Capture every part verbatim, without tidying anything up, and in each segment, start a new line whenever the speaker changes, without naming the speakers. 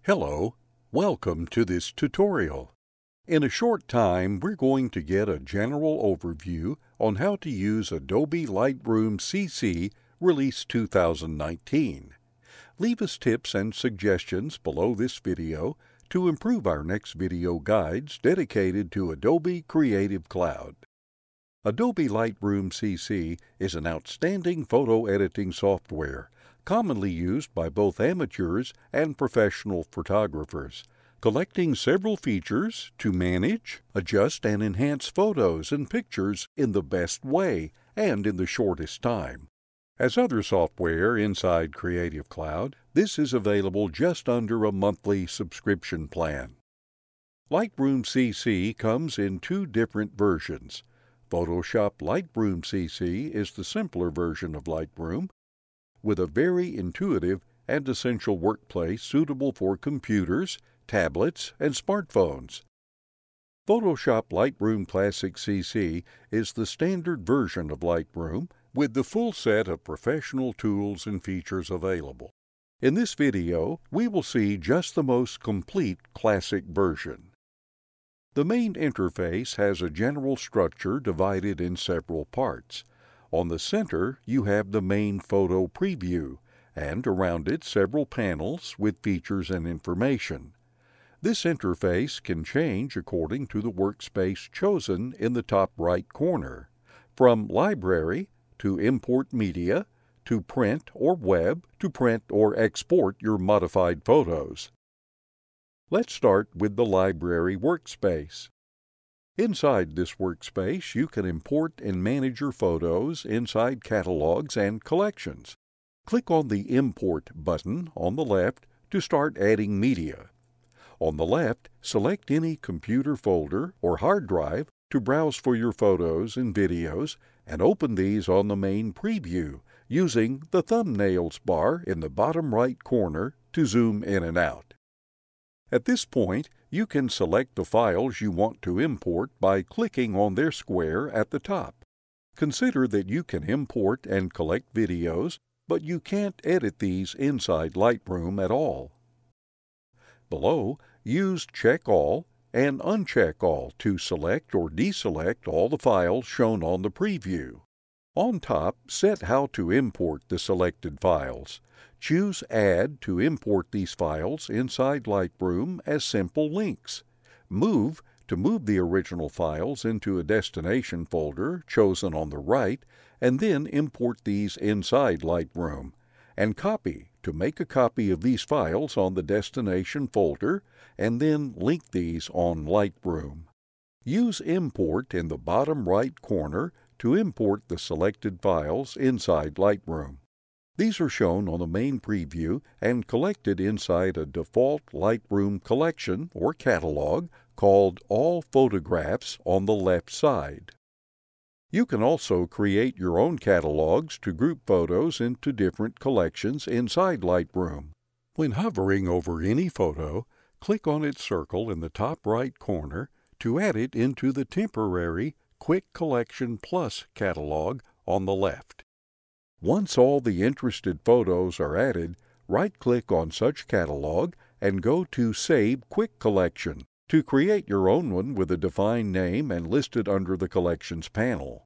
Hello, welcome to this tutorial. In a short time, we're going to get a general overview on how to use Adobe Lightroom C C Release two thousand nineteen. Leave us tips and suggestions below this video to improve our next video guides dedicated to Adobe Creative Cloud. Adobe Lightroom C C is an outstanding photo editing software commonly used by both amateurs and professional photographers, collecting several features to manage, adjust, and enhance photos and pictures in the best way and in the shortest time. As other software inside Creative Cloud, this is available just under a monthly subscription plan. Lightroom C C comes in two different versions. Photoshop Lightroom C C is the simpler version of Lightroom, with a very intuitive and essential workplace suitable for computers, tablets, and smartphones. Photoshop Lightroom Classic C C is the standard version of Lightroom with the full set of professional tools and features available. In this video, we will see just the most complete Classic version. The main interface has a general structure divided in several parts. On the center, you have the main photo preview, and around it several panels with features and information. This interface can change according to the workspace chosen in the top right corner, from Library to Import Media, to Print or Web to print or export your modified photos. Let's start with the Library workspace. Inside this workspace, you can import and manage your photos inside catalogs and collections. Click on the Import button on the left to start adding media. On the left, select any computer folder or hard drive to browse for your photos and videos and open these on the main preview using the thumbnails bar in the bottom right corner to zoom in and out. At this point, you can select the files you want to import by clicking on their square at the top. Consider that you can import and collect videos, but you can't edit these inside Lightroom at all. Below, use Check All and Uncheck All to select or deselect all the files shown on the preview. On top, set how to import the selected files. Choose Add to import these files inside Lightroom as simple links. Move to move the original files into a destination folder chosen on the right, and then import these inside Lightroom. And Copy to make a copy of these files on the destination folder, and then link these on Lightroom. Use Import in the bottom right corner to import the selected files inside Lightroom. These are shown on the main preview and collected inside a default Lightroom collection or catalog called All Photographs on the left side. You can also create your own catalogs to group photos into different collections inside Lightroom. When hovering over any photo, click on its circle in the top right corner to add it into the temporary Quick Collection Plus catalog on the left. Once all the interested photos are added, right-click on such catalog and go to Save Quick Collection to create your own one with a defined name and listed under the Collections panel.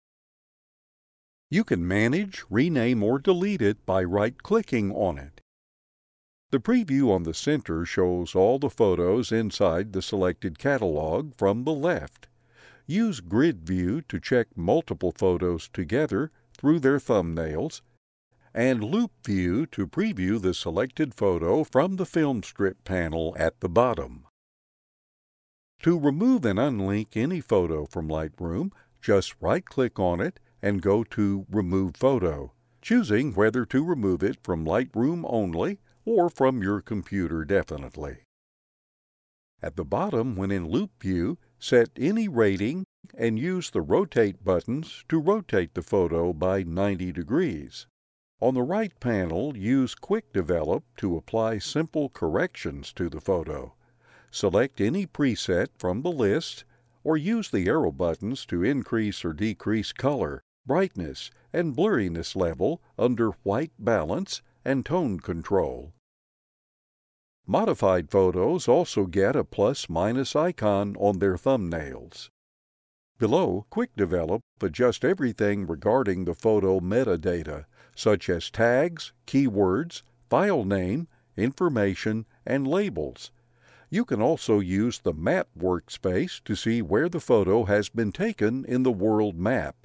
You can manage, rename, or delete it by right-clicking on it. The preview on the center shows all the photos inside the selected catalog from the left. Use Grid View to check multiple photos together through their thumbnails, and Loop View to preview the selected photo from the filmstrip panel at the bottom. To remove and unlink any photo from Lightroom, just right-click on it and go to Remove Photo, choosing whether to remove it from Lightroom only or from your computer definitely. At the bottom, when in Loop View, set any rating and use the Rotate buttons to rotate the photo by ninety degrees. On the right panel, use Quick Develop to apply simple corrections to the photo. Select any preset from the list, or use the arrow buttons to increase or decrease color, brightness, and blurriness level under White Balance and Tone Control. Modified photos also get a plus-minus icon on their thumbnails. Below, Quick Develop adjusts everything regarding the photo metadata, such as tags, keywords, file name, information, and labels. You can also use the Map workspace to see where the photo has been taken in the world map.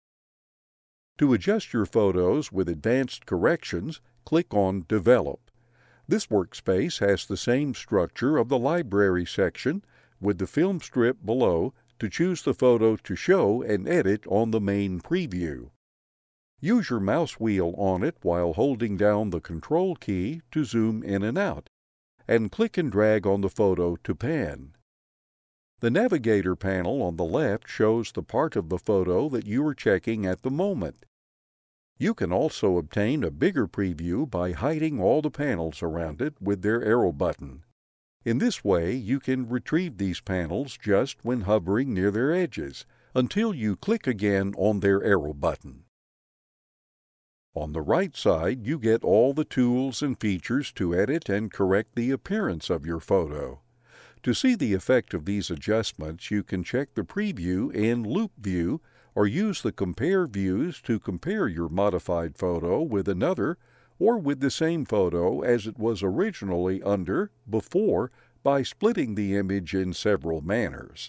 To adjust your photos with advanced corrections, click on Develop. This workspace has the same structure of the Library section, with the film strip below to choose the photo to show and edit on the main preview. Use your mouse wheel on it while holding down the Control key to zoom in and out, and click and drag on the photo to pan. The Navigator panel on the left shows the part of the photo that you are checking at the moment. You can also obtain a bigger preview by hiding all the panels around it with their arrow button. In this way, you can retrieve these panels just when hovering near their edges, until you click again on their arrow button. On the right side, you get all the tools and features to edit and correct the appearance of your photo. To see the effect of these adjustments, you can check the preview in Loop View or use the Compare views to compare your modified photo with another or with the same photo as it was originally under before by splitting the image in several manners.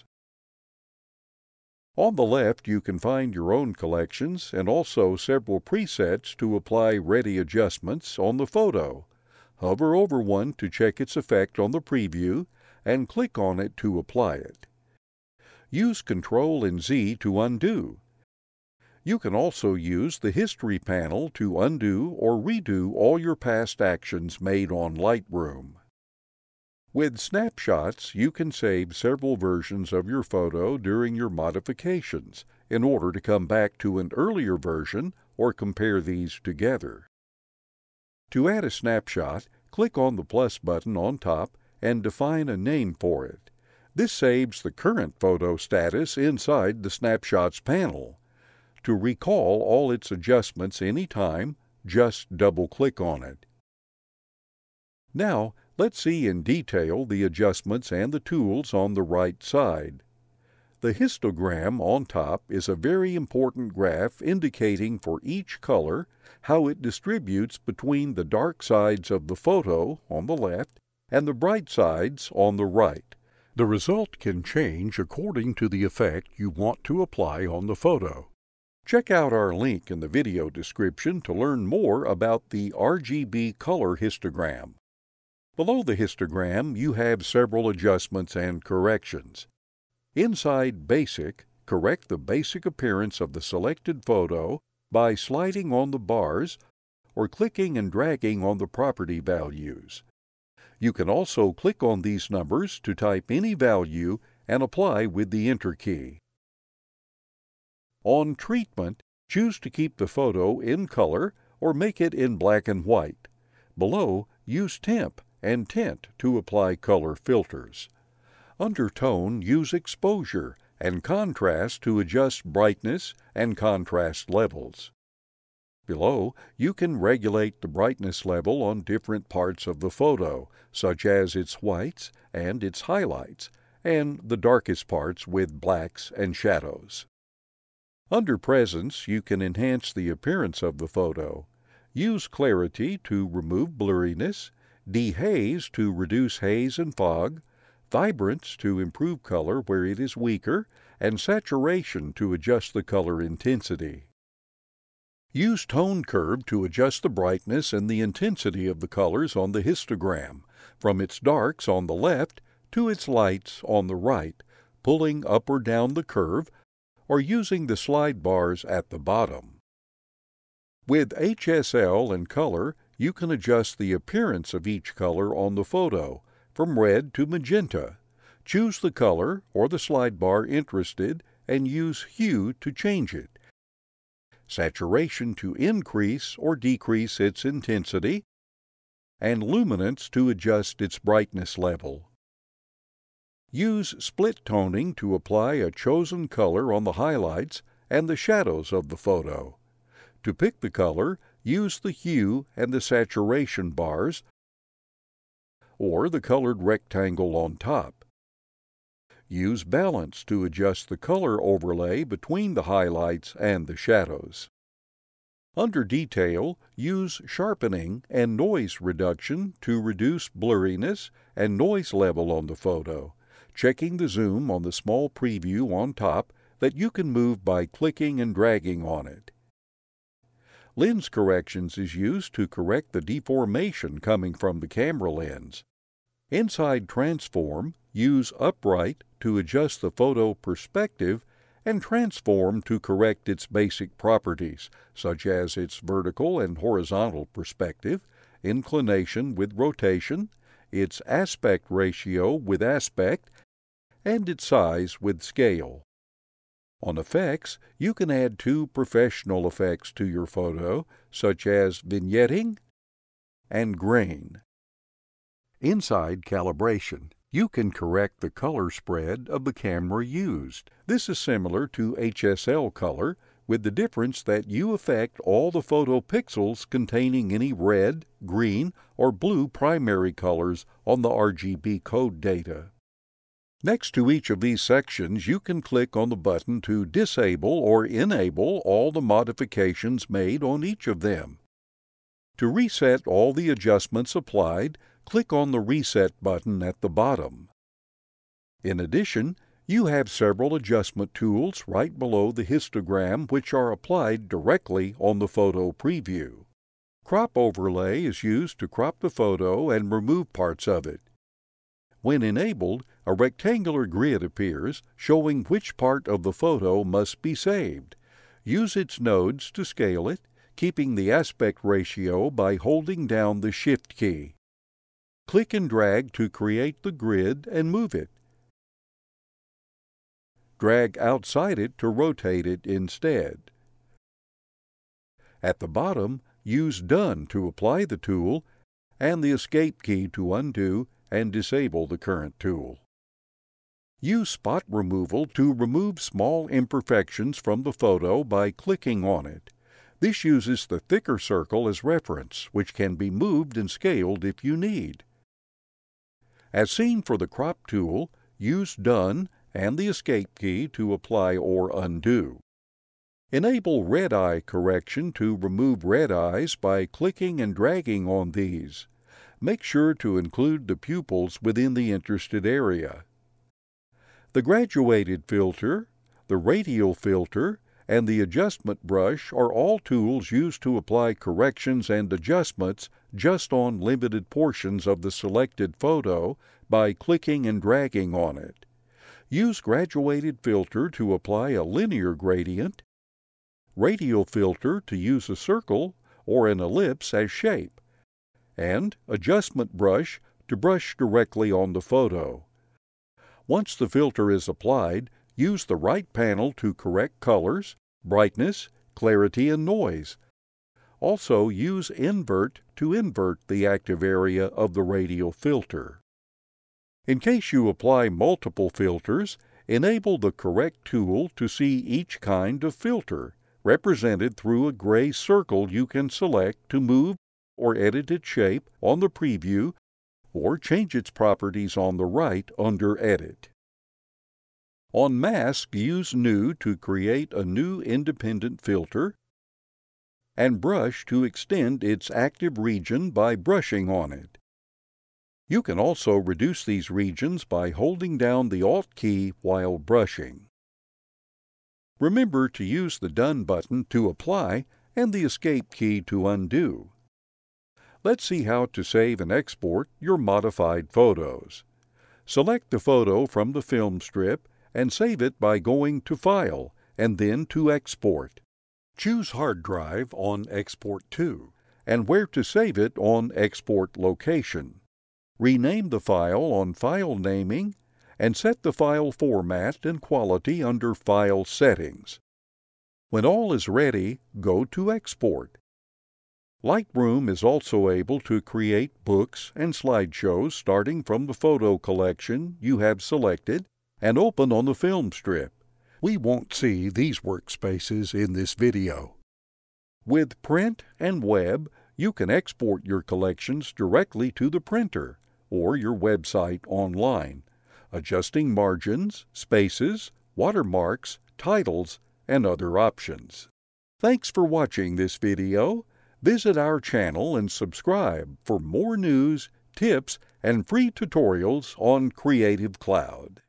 On the left, you can find your own collections and also several presets to apply ready adjustments on the photo. Hover over one to check its effect on the preview and click on it to apply it. Use Control and Z to undo. You can also use the History panel to undo or redo all your past actions made on Lightroom. With snapshots, you can save several versions of your photo during your modifications in order to come back to an earlier version or compare these together. To add a snapshot, click on the plus button on top and define a name for it. This saves the current photo status inside the Snapshots panel. To recall all its adjustments anytime, just double-click on it. Now, let's see in detail the adjustments and the tools on the right side. The histogram on top is a very important graph indicating for each color how it distributes between the dark sides of the photo on the left and the bright sides on the right. The result can change according to the effect you want to apply on the photo. Check out our link in the video description to learn more about the R G B color histogram. Below the histogram, you have several adjustments and corrections. Inside Basic, correct the basic appearance of the selected photo by sliding on the bars or clicking and dragging on the property values. You can also click on these numbers to type any value and apply with the Enter key. On Treatment, choose to keep the photo in color or make it in black and white. Below, use Temp and Tint to apply color filters. Under Tone, use Exposure and Contrast to adjust brightness and contrast levels. Below, you can regulate the brightness level on different parts of the photo, such as its whites and its highlights, and the darkest parts with blacks and shadows. Under Presence, you can enhance the appearance of the photo. Use Clarity to remove blurriness, Dehaze to reduce haze and fog, Vibrance to improve color where it is weaker, and Saturation to adjust the color intensity. Use Tone Curve to adjust the brightness and the intensity of the colors on the histogram, from its darks on the left to its lights on the right, pulling up or down the curve, or using the slide bars at the bottom. With H S L and Color, you can adjust the appearance of each color on the photo, from red to magenta. Choose the color or the slide bar interested and use Hue to change it. Saturation to increase or decrease its intensity, and Luminance to adjust its brightness level. Use Split Toning to apply a chosen color on the highlights and the shadows of the photo. To pick the color, use the Hue and the Saturation bars, or the colored rectangle on top. Use balance to adjust the color overlay between the highlights and the shadows. Under Detail, use Sharpening and Noise Reduction to reduce blurriness and noise level on the photo, checking the zoom on the small preview on top that you can move by clicking and dragging on it. Lens Corrections is used to correct the deformation coming from the camera lens. Inside Transform, use Upright to adjust the photo perspective and Transform to correct its basic properties, such as its vertical and horizontal perspective, inclination with rotation, its aspect ratio with aspect, and its size with scale. On Effects, you can add two professional effects to your photo, such as vignetting and grain. Inside Calibration, you can correct the color spread of the camera used. This is similar to H S L color, with the difference that you affect all the photo pixels containing any red, green, or blue primary colors on the R G B code data. Next to each of these sections, you can click on the button to disable or enable all the modifications made on each of them. To reset all the adjustments applied, click on the Reset button at the bottom. In addition, you have several adjustment tools right below the histogram which are applied directly on the photo preview. Crop Overlay is used to crop the photo and remove parts of it. When enabled, a rectangular grid appears showing which part of the photo must be saved. Use its nodes to scale it, keeping the aspect ratio by holding down the Shift key. Click and drag to create the grid and move it. Drag outside it to rotate it instead. At the bottom, use Done to apply the tool and the Escape key to undo and disable the current tool. Use Spot Removal to remove small imperfections from the photo by clicking on it. This uses the thicker circle as reference, which can be moved and scaled if you need. As seen for the Crop tool, use Done and the Escape key to apply or undo. Enable Red Eye Correction to remove red eyes by clicking and dragging on these. Make sure to include the pupils within the interested area. The Graduated Filter, the Radial Filter, and the Adjustment Brush are all tools used to apply corrections and adjustments just on limited portions of the selected photo by clicking and dragging on it. Use Graduated Filter to apply a linear gradient, Radial Filter to use a circle or an ellipse as shape, and Adjustment Brush to brush directly on the photo. Once the filter is applied, use the right panel to correct colors, brightness, clarity, and noise. Also use Invert to invert the active area of the radial filter. In case you apply multiple filters, enable the Correct tool to see each kind of filter, represented through a gray circle you can select to move or edit its shape on the preview or change its properties on the right under Edit. On Mask, use New to create a new independent filter and Brush to extend its active region by brushing on it. You can also reduce these regions by holding down the Alt key while brushing. Remember to use the Done button to apply and the Escape key to undo. Let's see how to save and export your modified photos. Select the photo from the film strip and save it by going to File and then to Export. Choose Hard Drive on Export to and where to save it on Export Location. Rename the file on File Naming and set the file format and quality under File Settings. When all is ready, go to Export. Lightroom is also able to create books and slideshows starting from the photo collection you have selected and open on the film strip. We won't see these workspaces in this video. With Print and Web, you can export your collections directly to the printer or your website online, adjusting margins, spaces, watermarks, titles, and other options. Thanks for watching this video. Visit our channel and subscribe for more news, tips, and free tutorials on Creative Cloud.